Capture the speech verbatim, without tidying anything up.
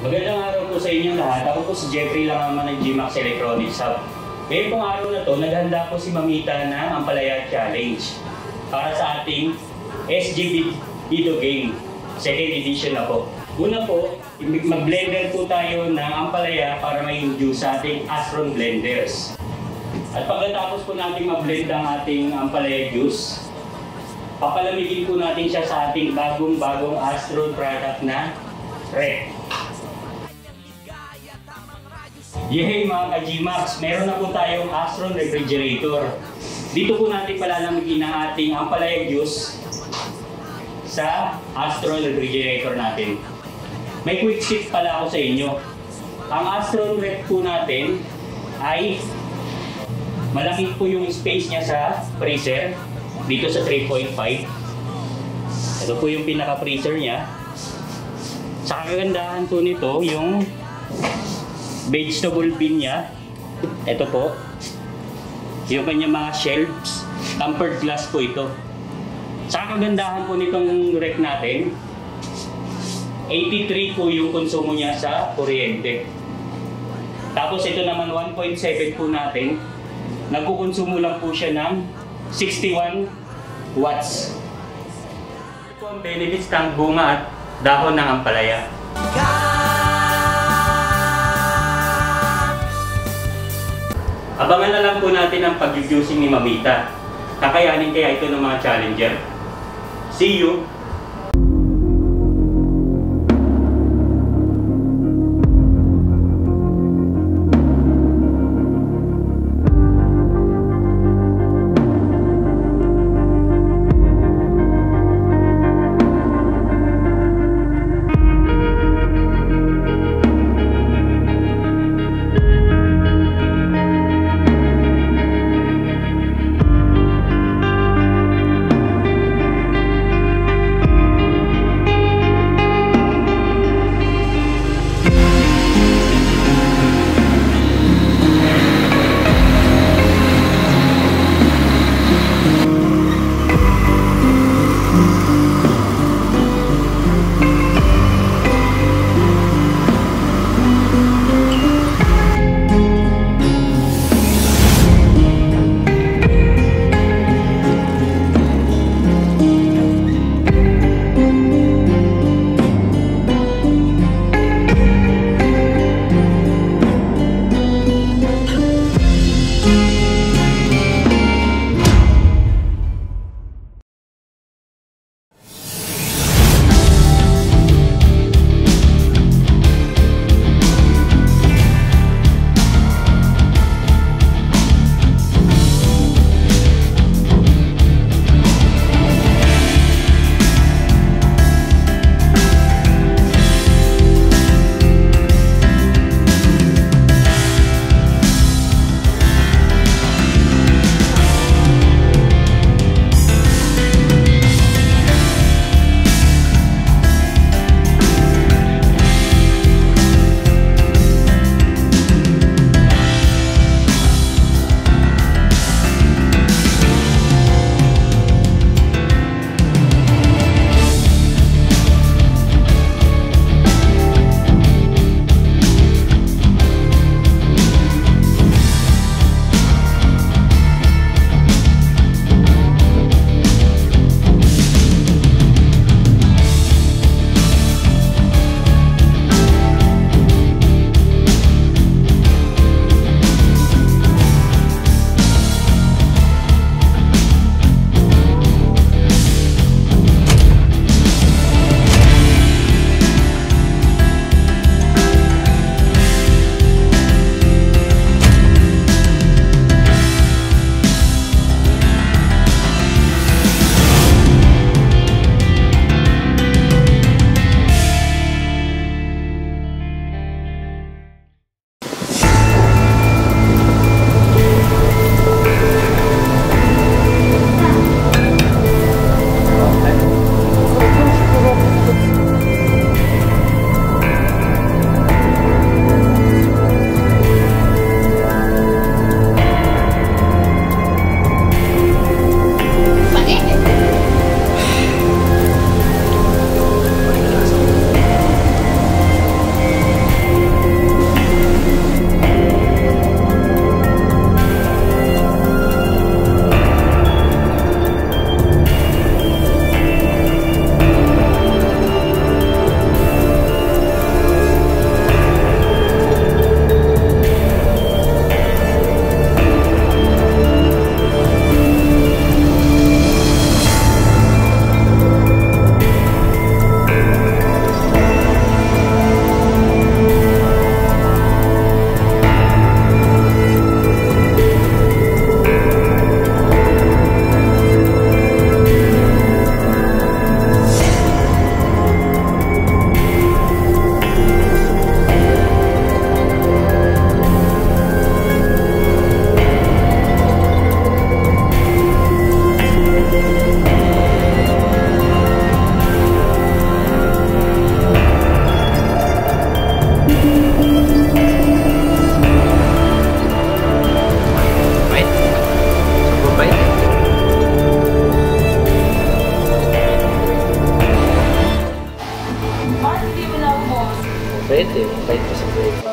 Magandang araw po sa inyo lahat. Ako po si Jeffrey Langaman ng G-Max Electronics Hub. Ngayon pong araw na to, naghanda po si Mamita na Ampalaya Challenge para sa ating S G B Video Game. Second edition na po. Una po, mag-blender po tayo ng Ampalaya para ma-induce sa ating Astron Blenders. At pagkatapos po natin mag-blend ang ating Ampalaya juice, papalamigin po natin siya sa ating bagong-bagong Astron product na Rec. Yehey mga ka-G-Max, meron na po tayong Astron Refrigerator. Dito po natin palalamigin ang ating Ampalaya juice sa Astron Refrigerator natin. May quick tip pala ako sa inyo. Ang Astron Ref po natin ay malaki po yung space niya sa freezer dito sa three point five. Ito po yung pinaka-freezer niya. Sa kagandahan po nito, yung vegetable bin niya, ito po, yung kanyang mga shelves, tempered glass po ito. Sa kagandahan po nitong rec natin, eighty-three po yung konsumo niya sa kuryente. Tapos ito naman one point seven po natin, nagkukonsumo lang po siya ng sixty-one watts. Ito po ang benefits ng bunga at dahon ng ampalaya. Abangan na lang po natin ang pag-juicing ni Mamita. Kakayanin kaya ito ng mga challenger. See you! Pwede, kahit pa sa break.